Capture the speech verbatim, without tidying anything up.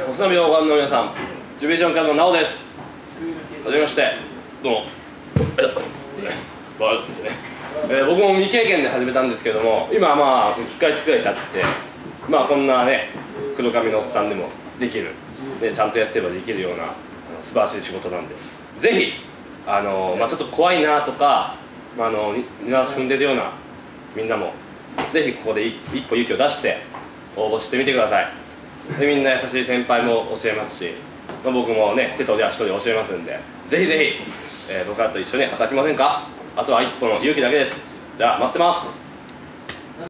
細波をご覧の皆さん、ジュビリションクラブのなおです。はじめまして、どうも。バーッつってね、えー、僕も未経験で始めたんですけども、今はまあいっかげつくらい経って、まあこんなね、黒髪のおっさんでもできる、ね、ちゃんとやってればできるような素晴らしい仕事なんで、ぜひ、あのーまあ、ちょっと怖いなとか、まあ、あの二の足踏んでるようなみんなも、ぜひここで一歩勇気を出して応募してみてください。でみんな優しい先輩も教えますし、まあ、僕もね手と足とで教えますんで、ぜひぜひ、えー、僕らと一緒に働きませんか。あとは一歩の勇気だけです。じゃあ待ってます。